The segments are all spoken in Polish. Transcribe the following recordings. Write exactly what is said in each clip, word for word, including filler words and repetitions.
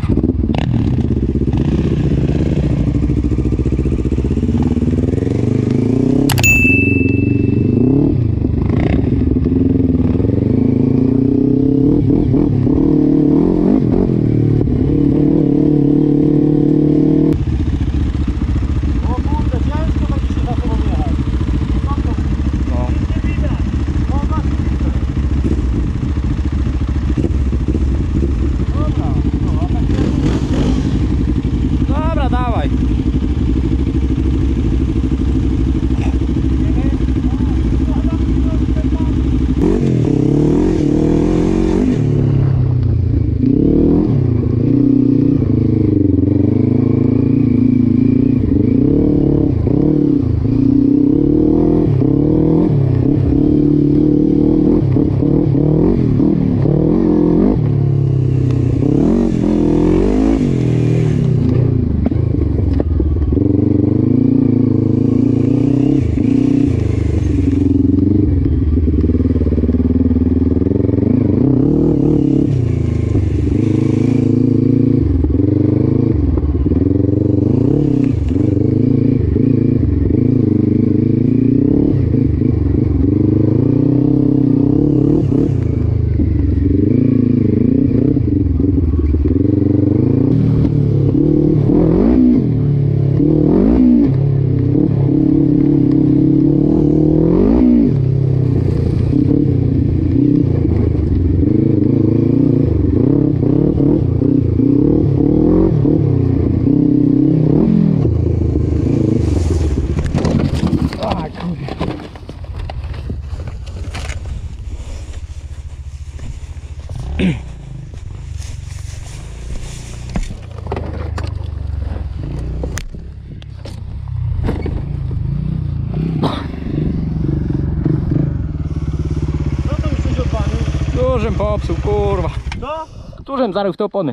Którzym popsuł, kurwa. Co? Którzym zarył w te opony.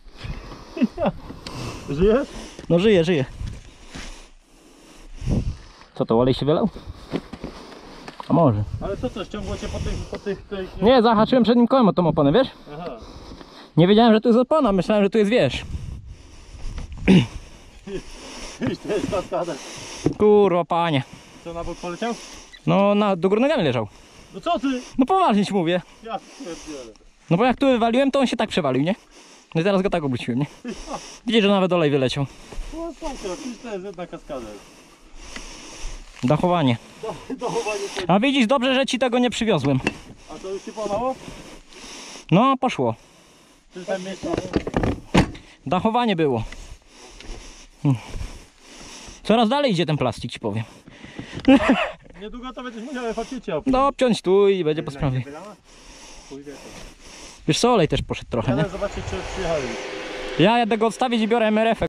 Żyjesz? No żyje, żyje. Co to, olej się wylał? A może. Ale to co, ściągło cię po tych... Po tych, tych... Nie, zahaczyłem przednim kołem o tą oponę, wiesz? Aha. Nie wiedziałem, że tu jest opona, myślałem, że tu jest wież. Iść, to jest kaskader. Kurwa, panie. Co, na bok poleciał? No, na, do góry nogami leżał. No co ty? No poważnie ci mówię. Ja pierdzielę. No bo jak tu wywaliłem, to on się tak przewalił, nie? No i teraz go tak obróciłem, nie? Widzisz, że nawet olej wyleciał. No sakra, to jest jedna kaskader. Dachowanie. Do, dochowanie się. A widzisz, dobrze, że ci tego nie przywiozłem. A to już się pomało? No, poszło. Czy tam mieści? Dachowanie było. Hmm. Coraz dalej idzie ten plastik, ci powiem. Niedługo to będziesz musiał faktycznie obciąć. No, obciąć tu i będzie po sprawie. Wiesz co, olej też poszedł trochę, nie? Ale zobaczyć, czy przyjechali. Ja jadę go odstawić i biorę M R F.